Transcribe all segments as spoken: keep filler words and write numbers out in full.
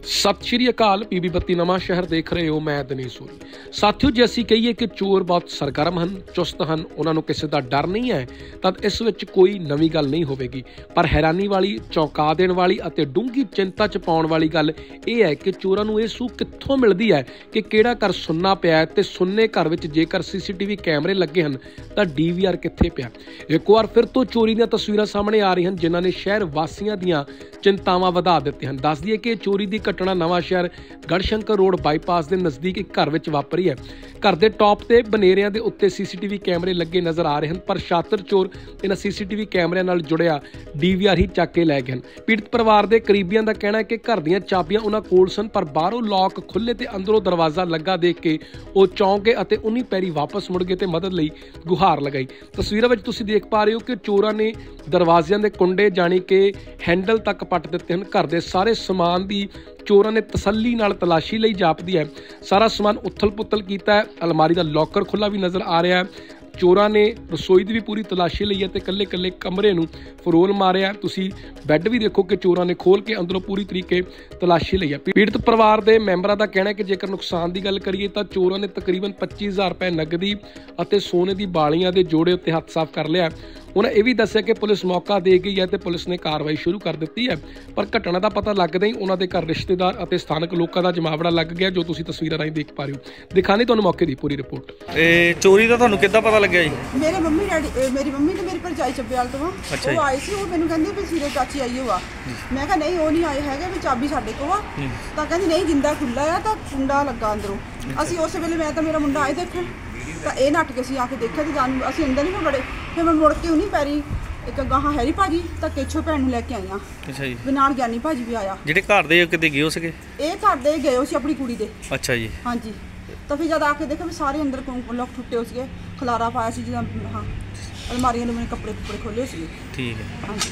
सत श्री अकाल पीबी बत्ती नवां शहर देख रहे हो। मैं दिनेश सूरी। साथियों, जे ਅਸੀਂ ਕਹੀਏ ਕਿ ਚੋਰ ਬਹੁਤ ਸਰਗਰਮ ਹਨ, ਚੁਸਤ ਹਨ, ਉਹਨਾਂ ਨੂੰ ਕਿਸੇ ਦਾ ਡਰ ਨਹੀਂ ਹੈ, ਤਾਂ ਇਸ ਵਿੱਚ ਕੋਈ ਨਵੀਂ ਗੱਲ ਨਹੀਂ ਹੋਵੇਗੀ। ਪਰ ਹੈਰਾਨੀ ਵਾਲੀ, ਚੌਂਕਾ ਦੇਣ ਵਾਲੀ ਅਤੇ ਡੂੰਘੀ ਚਿੰਤਾ ਚ ਪਾਉਣ ਵਾਲੀ ਗੱਲ ਇਹ ਹੈ ਕਿ ਚੋਰਾਂ ਨੂੰ ਇਹ ਸੂਹ ਕਿੱਥੋਂ ਮਿਲਦੀ ਹੈ ਕਿ ਕਿਹੜਾ ਘਰ ਸੁੰਨਾ ਪਿਆ ਹੈ ਤੇ ਸੁੰਨੇ ਘਰ ਵਿੱਚ ਜੇਕਰ ਸੀਸੀਟੀਵੀ ਕੈਮਰੇ ਲੱਗੇ ਹਨ ਤਾਂ ਡੀਵੀਆਰ ਕਿੱਥੇ ਪਿਆ। ਇੱਕ ਵਾਰ ਫਿਰ ਤੋਂ ਚੋਰੀ ਦੀਆਂ ਤਸਵੀਰਾਂ ਸਾਹਮਣੇ ਆ ਰਹੀਆਂ ਹਨ, ਜਿਨ੍ਹਾਂ ਨੇ ਸ਼ਹਿਰ ਵਾਸੀਆਂ ਦੀਆਂ ਚਿੰਤਾਵਾਂ ਵਧਾ ਦਿੱਤੀਆਂ ਹਨ। ਦੱਸ ਦਈਏ ਕਿ ਚੋਰੀ ਦੀ ਘਟਨਾ ਨਵਾਂ ਸ਼ਹਿਰ ਗੜਸ਼ੰਕਰ ਰੋਡ ਬਾਈਪਾਸ ਦੇ ਨਜ਼ਦੀਕ ਇੱਕ ਘਰ ਵਿੱਚ ਵਾਪਰੀ ਹੈ। ਘਰ ਦੇ ਟੌਪ ਤੇ ਬਨੇਰਿਆਂ ਦੇ ਉੱਤੇ ਸੀਸੀਟੀਵੀ ਕੈਮਰੇ ਲੱਗੇ ਨਜ਼ਰ ਆ ਰਹੇ ਹਨ, ਪਰ ਸ਼ਾਤਰ ਚੋਰ ਇਹਨਾਂ ਸੀਸੀਟੀਵੀ ਕੈਮਰਿਆਂ ਨਾਲ ਜੁੜਿਆ ਡੀਵੀਆਰ ਹੀ ਚੱਕ ਕੇ ਲੈ ਗਏ ਹਨ। ਪੀੜਤ ਪਰਿਵਾਰ ਦੇ ਕਰੀਬੀਆਂ ਦਾ ਕਹਿਣਾ ਹੈ ਕਿ ਘਰ ਦੀਆਂ ਚਾਬੀਆਂ ਉਹਨਾਂ ਕੋਲ ਸਨ, ਪਰ ਬਾਹਰੋਂ ਲੌਕ ਖੁੱਲੇ ਤੇ ਅੰਦਰੋਂ ਦਰਵਾਜ਼ਾ ਲੱਗਾ ਦੇਖ ਕੇ ਉਹ ਚੌਂਕ ਗਏ ਅਤੇ ਉਨੀ ਪੈਰੀ ਵਾਪਸ ਮੁੜ ਗਏ ਤੇ ਮਦਦ ਲਈ ਗੁਹਾਰ ਲਗਾਈ। ਤਸਵੀਰਾਂ ਵਿੱਚ ਤੁਸੀਂ ਦੇਖ ਪਾ ਰਹੇ ਹੋ ਕਿ ਚੋਰਾਂ ਨੇ ਦਰਵਾਜ਼ਿਆਂ ਦੇ ਕੁੰਡੇ ਜਾਣੀ ਕਿ ਹੈਂਡਲ ਤੱਕ ਪੱਟ ਦਿੱਤੇ ਹਨ। ਘਰ ਦੇ ਸਾਰੇ ਸਮਾਨ ਦੀ ਚੋਰਾਂ ਨੇ ਤਸੱਲੀ ਨਾਲ ਤਲਾਸ਼ੀ ਲਈ ਜਾਪਦੀ ਹੈ। ਸਾਰਾ ਸਮਾਨ ਉਥਲ ਪੁਥਲ ਕੀਤਾ ਹੈ। ਅਲਮਾਰੀ ਦਾ ਲੋਕਰ ਖੁੱਲਾ ਵੀ ਨਜ਼ਰ ਆ ਰਿਹਾ ਹੈ। ਚੋਰਾਂ ਨੇ ਰਸੋਈ ਦੀ ਵੀ ਪੂਰੀ ਤਲਾਸ਼ੀ ਲਈ ਹੈ ਤੇ ਕੱਲੇ ਕੱਲੇ ਕਮਰੇ ਨੂੰ ਫਰੋਲ ਮਾਰਿਆ। ਤੁਸੀਂ ਬੈੱਡ ਵੀ ਦੇਖੋ ਕਿ ਚੋਰਾਂ ਨੇ ਖੋਲ ਕੇ ਅੰਦਰੋਂ ਪੂਰੀ ਤਰੀਕੇ ਤਲਾਸ਼ੀ ਲਈ ਹੈ। ਪੀੜਤ ਪਰਿਵਾਰ ਦੇ ਮੈਂਬਰਾਂ ਦਾ ਕਹਿਣਾ ਹੈ ਕਿ ਜੇਕਰ ਨੁਕਸਾਨ ਦੀ ਗੱਲ ਕਰੀਏ ਤਾਂ ਚੋਰਾਂ ਨੇ ਤਕਰੀਬਨ ਪੱਚੀ ਹਜ਼ਾਰ ਰੁਪਏ ਨਗਦੀ ਅਤੇ ਸੋਨੇ ਦੀ ਬਾਲੀਆਂ ਦੇ ਜੋੜੇ ਉੱਤੇ ਹੱਥ ਸਾਫ਼ ਕਰ ਲਿਆ। ਉਹਨਾਂ ਇਹ ਵੀ ਦੱਸਿਆ ਕਿ ਪੁਲਿਸ ਮੌਕਾ ਦੇ ਗਈ ਹੈ ਤੇ ਪੁਲਿਸ ਨੇ ਕਾਰਵਾਈ ਸ਼ੁਰੂ ਕਰ ਦਿੱਤੀ ਹੈ, ਪਰ ਘਟਨਾ ਦਾ ਪਤਾ ਲੱਗਦਾ ਹੀ ਉਹਨਾਂ ਦੇ ਘਰ ਰਿਸ਼ਤੇਦਾਰ ਅਤੇ ਸਥਾਨਕ ਲੋਕਾਂ ਦਾ ਜਮਾਵੜਾ ਲੱਗ ਗਿਆ, ਜੋ ਤੁਸੀਂ ਤਸਵੀਰਾਂ ਰਾਹੀਂ ਦੇਖ ਪਾ ਰਹੇ ਹੋ। ਦਿਖਾਣੇ ਤੁਹਾਨੂੰ ਮੌਕੇ ਦੀ ਪੂਰੀ ਰਿਪੋਰਟ। ਇਹ ਚੋਰੀ ਦਾ ਤੁਹਾਨੂੰ ਕਿੱਦਾਂ ਪਤਾ ਲੱਗਿਆ ਜੀ? ਮੇਰੇ ਮੰਮੀ ਡੈਡੀ ਮੇਰੀ ਮੰਮੀ ਤੇ ਮੇਰੀ ਭਰਜਾਈ ਚੱਬੇਵਾਲ ਤੋਂ ਉਹ ਆਏ ਸੀ। ਉਹ ਮੈਨੂੰ ਕਹਿੰਦੇ ਵੀ ਸੀਰੇ ਚਾਚੀ ਆਈ ਹੋਆ। ਮੈਂ ਕਿਹਾ ਨਹੀਂ, ਉਹ ਨਹੀਂ ਆਏ ਹੈਗੇ, ਵੀ ਚਾਬੀ ਸਾਡੇ ਕੋਲ ਆ। ਤਾਂ ਕਹਿੰਦੀ ਨਹੀਂ, ਜਿੰਦਾ ਖੁੱਲਾ ਆ ਤਾਂ ਕੁੰਡਾ ਲੱਗਾ ਅੰਦਰੋਂ। ਅਸੀਂ ਉਸ ਵੇਲੇ ਮੈਂ ਤਾਂ ਮੇਰਾ ਮੁੰਡਾ ਆਏ ਦੇਖਣ, ਤਾਂ ਇਹ ਨੱਠ ਕੇ ਅਸੀਂ ਆ ਕੇ ਦੇਖਿਆ ਤੇ ਜਾਨ ਅਸੀਂ ਅੰਦਰ ਨਹੀਂ ਵੜੇ। ਫਿਰ ਮੈਂ ਮੁੜ ਕੇ ਉਨੀ ਪੈਰੀ ਇੱਕ ਗਾਹਾਂ ਹੈਰੀ ਭਾਜੀ ਤਾਂ ਕੇਛੋ ਭੈਣ ਨੂੰ ਲੈ ਕੇ ਆਈਆਂ। ਅੱਛਾ ਜੀ। ਵੀ ਨਾਲ ਗਿਆਨੀ ਭਾਜੀ ਵੀ ਆਇਆ। ਜਿਹੜੇ ਘਰ ਦੇ ਕਿਤੇ ਗਏ ਹੋ ਸੀਗੇ? ਇਹ ਘਰ ਦੇ ਗਏ ਹੋ ਸੀ ਆਪਣੀ ਕੁੜੀ ਦੇ। ਅੱਛਾ ਜੀ। ਹਾਂਜੀ। ਤਾਂ ਫਿਰ ਜਦ ਆ ਕੇ ਦੇਖਿਆ ਵੀ ਸਾਰੇ ਅੰਦਰ ਲੋਕ ਟੁੱਟੇ ਹੋ ਸੀਗੇ, ਖਲਾਰਾ ਪਾਇਆ ਸੀ, ਜਿੱਦਾਂ ਹਾਂ ਅਲਮਾਰੀਆਂ ਨੂੰ ਮੇਰੇ ਕੱਪੜੇ ਕੁੱਪੜੇ ਖੋਲੇ ਸੀਗੇ। ਠੀਕ ਹੈ। ਹਾਂਜੀ।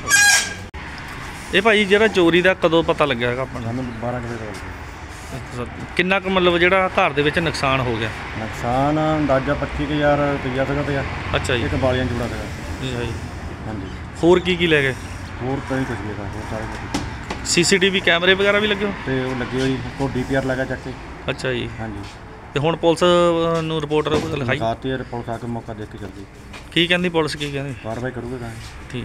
ਇਹ ਭਾਈ ਜਿਹੜਾ ਚੋਰੀ ਦਾ ਕਦੋਂ ਪਤਾ ਲੱਗਿਆ ਹੈਗਾ ਆਪਾਂ ਨੂੰ? ਬਾਰਾਂ ਵਜੇ ਦਾ। ਕਿੰਨਾ ਕੁ ਮਤਲਬ ਜਿਹੜਾ ਘਰ ਦੇ ਵਿੱਚ ਨੁਕਸਾਨ ਹੋ ਗਿਆ? ਨੁਕਸਾਨ ਅੰਦਾਜ਼ਾ ਪੱਚੀ ਕੁ ਹਜ਼ਾਰ ਰੁਪਈਆ ਸੀਗਾ ਤੇ ਅੱਛਾ ਜੀ। ਇੱਕ ਬਾਲੀਆਂ ਜੋੜਾ ਸੀਗਾ। ਅੱਛਾ ਜੀ। ਹਾਂਜੀ। ਹੋਰ ਕੀ ਕੀ ਲੈ ਗਏ? ਹੋਰ ਕਈ ਕੁਝ ਲਿਆ, ਹੋਰ ਸਾਰੇ ਕੁਝ। ਸੀਸੀਟੀਵੀ ਕੈਮਰੇ ਵਗੈਰਾ ਵੀ ਲੱਗੇ ਹੋ? ਤੇ ਉਹ ਲੱਗੇ ਹੋਈ ਕੋ ਡੀਪੀਆਰ ਲੱਗਾ ਚੱਕ ਕੇ। ਅੱਛਾ ਜੀ। ਹਾਂਜੀ। ਤੇ ਹੁਣ ਪੁਲਿਸ ਨੂੰ ਰਿਪੋਰਟ ਲਿਖਾਈ? ਲਿਖਾਤੀ ਹੈ, ਪੁਲਿਸ ਆ ਕੇ ਮੌਕਾ ਦੇਖ ਕੇ ਚੱਲਦੀ। ਕੀ ਕਹਿੰਦੀ ਪੁਲਿਸ? ਕੀ ਕਹਿੰਦੀ? ਕਾਰਵਾਈ ਕਰੂਗੇ ਤਾਂ। ਠੀਕ।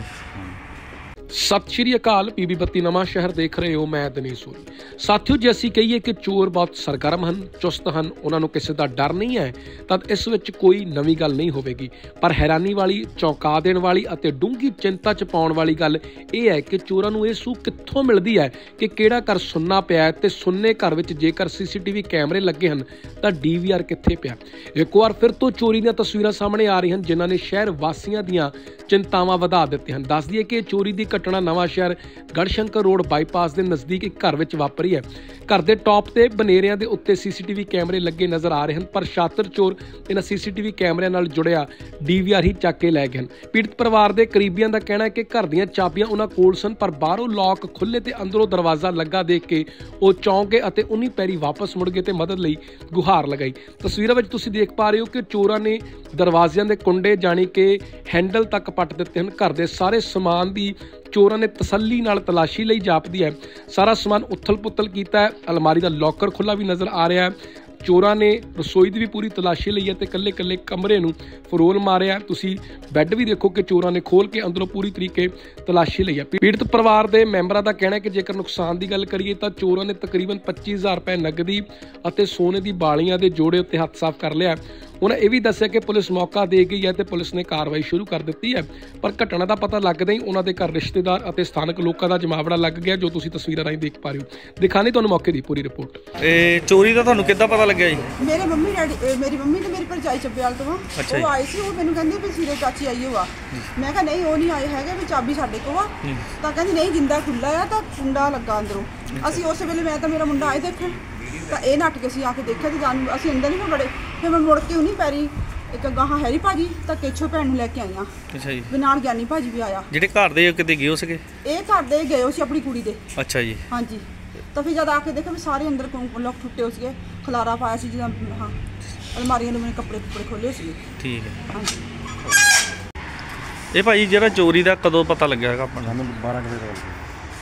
ਸਤ ਸ਼੍ਰੀ ਅਕਾਲ ਪੀਬੀ ਬੱਤੀ ਨਵਾਂ ਸ਼ਹਿਰ ਦੇਖ ਰਹੇ ਹੋ। ਮੈਂ ਦਿਨੇਸ਼ ਸੂਰੀ। ਸਾਥੀਓ, ਜੇ ਅਸੀਂ ਕਹੀਏ ਕਿ ਚੋਰ ਬਹੁਤ ਸਰਗਰਮ ਹਨ, ਚੁਸਤ ਹਨ, ਉਹਨਾਂ ਨੂੰ ਕਿਸੇ ਦਾ ਡਰ ਨਹੀਂ ਹੈ, ਤਾਂ ਇਸ ਵਿੱਚ ਕੋਈ ਨਵੀਂ ਗੱਲ ਨਹੀਂ ਹੋਵੇਗੀ। ਪਰ ਹੈਰਾਨੀ ਵਾਲੀ, ਚੌਂਕਾ ਦੇਣ ਵਾਲੀ ਅਤੇ ਡੂੰਘੀ ਚਿੰਤਾ ਚ ਪਾਉਣ ਵਾਲੀ ਗੱਲ ਇਹ ਹੈ ਕਿ ਚੋਰਾਂ ਨੂੰ ਇਹ ਸੂਹ ਕਿੱਥੋਂ ਮਿਲਦੀ ਹੈ ਕਿ ਕਿਹੜਾ ਘਰ ਸੁੰਨਾ ਪਿਆ ਹੈ ਤੇ ਸੁੰਨੇ ਘਰ ਵਿੱਚ ਜੇਕਰ ਸੀਸੀਟੀਵੀ ਕੈਮਰੇ ਲੱਗੇ ਹਨ ਤਾਂ ਡੀਵੀਆਰ ਕਿੱਥੇ ਪਿਆ। ਇੱਕ ਵਾਰ ਫਿਰ ਤੋਂ ਚੋਰੀ ਦੀਆਂ ਤਸਵੀਰਾਂ ਸਾਹਮਣੇ ਆ ਰਹੀਆਂ ਹਨ, ਜਿਨ੍ਹਾਂ ਨੇ ਸ਼ਹਿਰ ਵਾਸੀਆਂ ਦੀਆਂ ਚਿੰਤਾਵਾਂ ਵਧਾ ਦਿੱਤੀਆਂ ਹਨ। ਦੱਸ ਦਈਏ ਕਿ ਚੋਰੀ ਦੀ ਘਟਨਾ ਨਵਾਂ ਸ਼ਹਿਰ ਗੜਸ਼ੰਕਰ ਰੋਡ ਬਾਈਪਾਸ ਦੇ ਨਜ਼ਦੀਕ ਇੱਕ ਘਰ ਵਿੱਚ ਵਾਪਰੀ ਹੈ। ਘਰ ਦੇ ਟੌਪ ਤੇ ਬਨੇਰਿਆਂ ਦੇ ਉੱਤੇ ਸੀਸੀਟੀਵੀ ਕੈਮਰੇ ਲੱਗੇ ਨਜ਼ਰ ਆ ਰਹੇ ਹਨ, ਪਰ ਸ਼ਾਤਰ ਚੋਰ ਇਹਨਾਂ ਸੀਸੀਟੀਵੀ ਕੈਮਰਿਆਂ ਨਾਲ ਜੁੜਿਆ ਡੀਵੀਆਰ ਹੀ ਚੱਕ ਕੇ ਲੈ ਗਏ ਹਨ। ਪੀੜਤ ਪਰਿਵਾਰ ਦੇ ਕਰੀਬੀਆਂ ਦਾ ਕਹਿਣਾ ਹੈ ਕਿ ਘਰ ਦੀਆਂ ਚਾਬੀਆਂ ਉਹਨਾਂ ਕੋਲ ਸਨ, ਪਰ ਬਾਹਰੋਂ ਲੌਕ ਖੁੱਲੇ ਤੇ ਅੰਦਰੋਂ ਦਰਵਾਜ਼ਾ ਲੱਗਾ ਦੇਖ ਕੇ ਉਹ ਚੌਂਕ ਗਏ ਅਤੇ ਉਨੀ ਪੈਰੀ ਵਾਪਸ ਮੁੜ ਗਏ ਤੇ ਮਦਦ ਲਈ ਗੁਹਾਰ ਲਗਾਈ। ਤਸਵੀਰਾਂ ਵਿੱਚ ਤੁਸੀਂ ਦੇਖ ਪਾ ਰਹੇ ਹੋ ਕਿ ਚੋਰਾਂ ਨੇ ਦਰਵਾਜ਼ਿਆਂ ਦੇ ਕੁੰਡੇ ਜਾਣੀ ਕਿ ਹੈਂਡਲ ਤੱਕ ਪੱਟ ਦਿੱਤੇ ਹਨ। ਘਰ ਦੇ ਸਾਰੇ ਸਮਾਨ ਦੀ ਚੋਰਾਂ ਨੇ ਤਸੱਲੀ ਨਾਲ ਤਲਾਸ਼ੀ ਲਈ ਜਾਪਦੀ ਹੈ। ਸਾਰਾ ਸਮਾਨ ਉਥਲ ਪੁਥਲ ਕੀਤਾ ਹੈ। ਅਲਮਾਰੀ ਦਾ ਲੋਕਰ ਖੁੱਲਾ ਵੀ ਨਜ਼ਰ ਆ ਰਿਹਾ ਹੈ। ਚੋਰਾਂ ਨੇ ਰਸੋਈ ਦੀ ਵੀ ਪੂਰੀ ਤਲਾਸ਼ੀ ਲਈ ਹੈ ਤੇ ਕੱਲੇ ਕੱਲੇ ਕਮਰੇ ਨੂੰ ਫਰੋਲ ਮਾਰਿਆ। ਤੁਸੀਂ ਬੈੱਡ ਵੀ ਦੇਖੋ ਕਿ ਚੋਰਾਂ ਨੇ ਖੋਲ ਕੇ ਅੰਦਰੋਂ ਪੂਰੀ ਤਰੀਕੇ ਤਲਾਸ਼ੀ ਲਈ ਹੈ। ਪੀੜਤ ਪਰਿਵਾਰ ਦੇ ਮੈਂਬਰਾਂ ਦਾ ਕਹਿਣਾ ਹੈ ਕਿ ਜੇਕਰ ਨੁਕਸਾਨ ਦੀ ਗੱਲ ਕਰੀਏ ਤਾਂ ਚੋਰਾਂ ਨੇ ਤਕਰੀਬਨ ਪੱਚੀ ਹਜ਼ਾਰ ਰੁਪਏ ਨਗਦੀ ਅਤੇ ਸੋਨੇ ਦੀ ਬਾਲੀਆਂ ਦੇ ਜੋੜੇ ਉੱਤੇ ਹੱਥ ਸਾਫ਼ ਕਰ ਲਿਆ। ਉਹਨਾਂ ਇਹ ਵੀ ਦੱਸਿਆ ਕਿ ਪੁਲਿਸ ਮੌਕਾ ਦੇ ਗਈ ਹੈ ਤੇ ਪੁਲਿਸ ਨੇ ਕਾਰਵਾਈ ਸ਼ੁਰੂ ਕਰ ਦਿੱਤੀ ਹੈ, ਪਰ ਘਟਨਾ ਦਾ ਪਤਾ ਲੱਗਦਾ ਹੀ ਉਹਨਾਂ ਦੇ ਘਰ ਰਿਸ਼ਤੇਦਾਰ ਅਤੇ ਸਥਾਨਕ ਲੋਕਾਂ ਦਾ ਜਮਾਵੜਾ ਲੱਗ ਗਿਆ, ਜੋ ਤੁਸੀਂ ਤਸਵੀਰਾਂ ਰਾਹੀਂ ਦੇਖ ਪਾ ਰਹੇ ਹੋ। ਦਿਖਾਣੇ ਤੁਹਾਨੂੰ ਮੌਕੇ ਦੀ ਪੂਰੀ ਰਿਪੋਰਟ। ਇਹ ਚੋਰੀ ਦਾ ਤੁਹਾਨੂੰ ਕਿੱਦਾਂ ਪਤਾ ਲੱਗਿਆ ਜੀ? ਮੇਰੇ ਮੰਮੀ ਡੈਡੀ ਮੇਰੀ ਮੰਮੀ ਤੇ ਮੇਰੀ ਭਰਜਾਈ ਚੱਬੇਵਾਲ ਤੋਂ ਉਹ ਆਏ ਸੀ। ਉਹ ਮੈਨੂੰ ਕਹਿੰਦੇ ਵੀ ਸੀਰੇ ਚਾਚੀ ਆਈ ਹੋਆ। ਮੈਂ ਕਿਹਾ ਨਹੀਂ, ਉਹ ਨਹੀਂ ਆਏ ਹੈਗੇ, ਵੀ ਚਾਬੀ ਸਾਡੇ ਕੋਲ ਆ। ਤਾਂ ਕਹਿੰਦੀ ਨਹੀਂ, ਜਿੰਦਾ ਖੁੱਲਾ ਆ ਤਾਂ ਕੁੰਡਾ ਲੱਗਾ ਅੰਦਰੋਂ। ਅਸੀਂ ਉਸ ਵੇਲੇ ਮੈਂ ਤਾਂ ਮੇਰਾ ਮੁੰਡਾ ਆਏ ਦੇਖਣ, ਤਾਂ ਇਹ ਨੱਠ ਕੇ ਅਸੀਂ ਆ ਕੇ ਦੇਖਿਆ ਤੇ ਜਾਨ ਅਸੀਂ ਅੰਦਰ ਨਹੀਂ ਵੜੇ। ਫਿਰ ਮੈਂ ਮੁੜ ਕੇ ਉਨੀ ਪੈਰੀ ਇੱਕ ਗਾਹਾਂ ਹੈਰੀ ਭਾਜੀ ਤਾਂ ਕੇਛੋ ਭੈਣ ਨੂੰ ਲੈ ਕੇ ਆਈਆਂ। ਅੱਛਾ ਜੀ। ਵੀ ਨਾਲ ਗਿਆਨੀ ਭਾਜੀ ਵੀ ਆਇਆ। ਜਿਹੜੇ ਘਰ ਦੇ ਕਿਤੇ ਗਏ ਹੋ ਸੀਗੇ? ਇਹ ਘਰ ਦੇ ਗਏ ਹੋ ਸੀ ਆਪਣੀ ਕੁੜੀ ਦੇ। ਅੱਛਾ ਜੀ। ਹਾਂਜੀ। ਤਾਂ ਫਿਰ ਜਦ ਆ ਕੇ ਦੇਖਿਆ ਵੀ ਸਾਰੇ ਅੰਦਰ ਲੋਕ ਟੁੱਟੇ ਹੋ ਸੀਗੇ, ਖਲਾਰਾ ਪਾਇਆ ਸੀ, ਜਿੱਦਾਂ ਹਾਂ ਅਲਮਾਰੀਆਂ ਨੂੰ ਮੇਰੇ ਕੱਪੜੇ ਕੁੱਪੜੇ ਖੋਲੇ ਸੀਗੇ। ਠੀਕ ਹੈ। ਹਾਂਜੀ। ਇਹ ਭਾਈ ਜਿਹੜਾ ਚੋਰੀ ਦਾ ਕਦੋਂ ਪਤਾ ਲੱਗਿਆ ਹੈਗਾ ਆਪਾਂ ਨੂੰ? ਬਾਰਾਂ ਵਜੇ ਦਾ।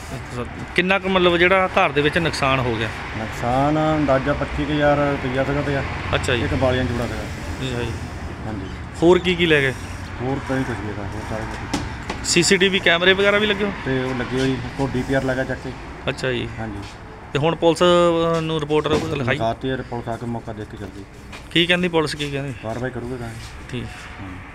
ਕਿੰਨਾ ਕੁ ਮਤਲਬ ਜਿਹੜਾ ਘਰ ਦੇ ਵਿੱਚ ਨੁਕਸਾਨ ਹੋ ਗਿਆ? ਨੁਕਸਾਨ ਅੰਦਾਜ਼ਾ ਪੱਚੀ ਕੁ ਹਜ਼ਾਰ ਰੁਪਈਆ ਸੀਗਾ ਪਿਆ। ਅੱਛਾ ਜੀ। ਇੱਕ ਬਾਲੀਆਂ ਜੁੜਾ ਸੀਗਾ। ਜੀ ਜੀ। ਹਾਂਜੀ। ਹੋਰ ਕੀ ਕੀ ਲੈ ਗਏ? ਹੋਰ ਤਾਂ ਨਹੀਂ ਕੁਛ ਵੀ ਹੈਗਾ, ਹੋਰ ਸਾਰੇ ਕੁਛ। ਸੀਸੀਟੀਵੀ ਕੈਮਰੇ ਵਗੈਰਾ ਵੀ ਲੱਗੇ ਹੋ? ਤੇ ਉਹ ਲੱਗੇ ਹੋਈ ਕੋ ਡੀ ਪੀ ਆਰ ਲੱਗਾ ਚੱਕ ਕੇ। ਅੱਛਾ ਜੀ। ਹਾਂਜੀ। ਤੇ ਹੁਣ ਪੁਲਿਸ ਨੂੰ ਰਿਪੋਰਟ ਲਿਖਾਈ? ਲਿਖਾਤੀ ਹੈ, ਪੁਲਿਸ ਆ ਕੇ ਮੌਕਾ ਦੇਖ ਕੇ ਚੱਲ ਗਈ। ਕੀ ਕਹਿੰਦੀ ਪੁਲਿਸ, ਕੀ ਕਹਿੰਦੀ? ਕਾਰਵਾਈ ਕਰੂਗੇ ਤਾਂ। ਠੀਕ। ਹਾਂ।